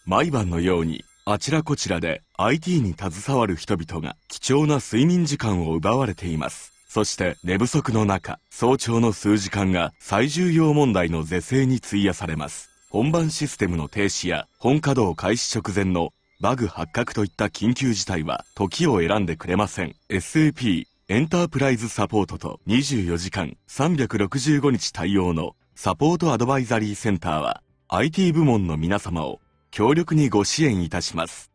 毎晩のようにあちらこちらで IT に携わる人々が貴重な睡眠時間を奪われています。そして寝不足の中、早朝の数時間が最重要問題の是正に費やされます。本番システムの停止や本稼働開始直前のバグ発覚といった緊急事態は時を選んでくれません。SAP エンタープライズサポートと24時間365日対応のサポートアドバイザリーセンターは IT 部門の皆様を強力にご支援いたします。